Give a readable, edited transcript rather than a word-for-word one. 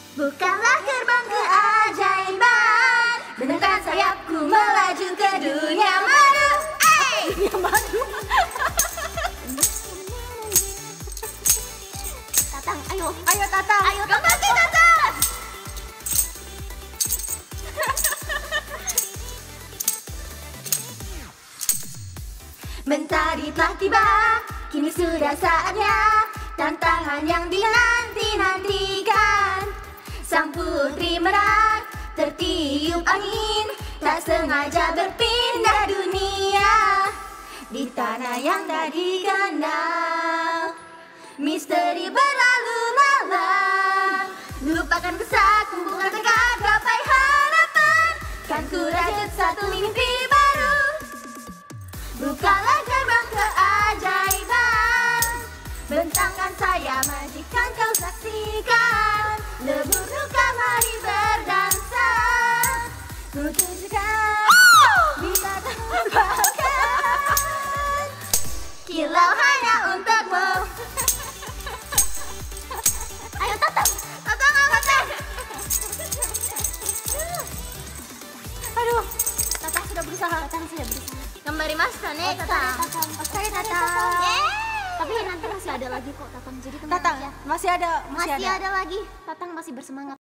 Bukalah gerbang keajaiban, benarkan sayapku melaju ke dunia baru. Dunia baru. Tatang, ayo. Ayo Tatang. Ayo Tatang. Tatang. Mentari telah tiba, kini sudah saatnya tantangan yang dinanti-nantikan. Sang putri merak, tertiup angin, tak sengaja berpindah dunia di tanah yang tak dikenal. Misteri berlalu lalang, lupakan kesal, kumpulkan tekad, gapai harapan. Kan ku rajut satu mimpi baru. Bukalah gerbang keajaiban, bentangkan sayap majikan kau saksikan. Lebur luka mari berdansa, ku tunjukkan bila terbakar. Kilau hanya untukmu. Ayo Tatang, Tatang angkat deh. Aduh, Tatang sudah berusaha. Tatang sudah berusaha. Gambarimashita ne, Tatang. Oke, Tatang. Tapi nanti masih ada lagi kok Tatang. Jadi tenang Tatang, aja. masih ada Masih ada lagi. Tatang masih bersemangat.